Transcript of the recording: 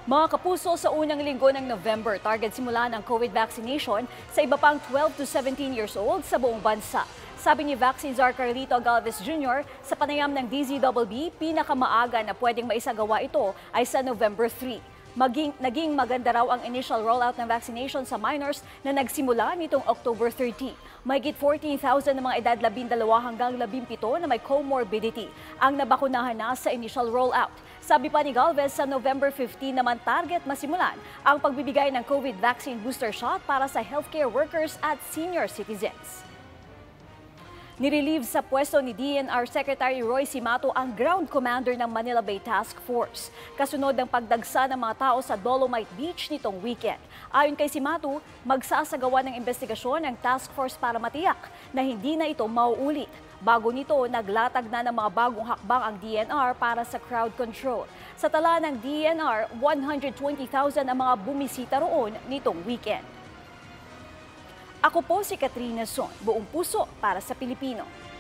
Mga kapuso, sa unang linggo ng November, target simula ng COVID vaccination sa iba pang 12 to 17 years old sa buong bansa. Sabi ni Vaccine Czar Carlito Galvez Jr. sa panayam ng DZBB, pinakamaaga na pwedeng maisagawa ito ay sa November 3. Naging maganda raw ang initial rollout ng vaccination sa minors na nagsimula nitong October 30. Mahigit 14,000 na mga edad 12 hanggang 17 na may comorbidity ang nabakunahan na sa initial rollout. Sabi pa ni Galvez, sa November 15 naman target masimulan ang pagbibigay ng COVID vaccine booster shot para sa healthcare workers at senior citizens. Nirelieve sa pwesto ni DNR Secretary Roy Cimatu ang ground commander ng Manila Bay Task Force, kasunod ng pagdagsa ng mga tao sa Dolomite Beach nitong weekend. Ayon kay Cimatu, magsasagawa ng investigasyon ang task force para matiyak na hindi na ito mauulit. Bago nito, naglatag na ng mga bagong hakbang ang DNR para sa crowd control. Sa tala ng DNR, 120,000 ang mga bumisita roon nitong weekend. Ako po si Katrina Son, buong puso para sa Pilipino.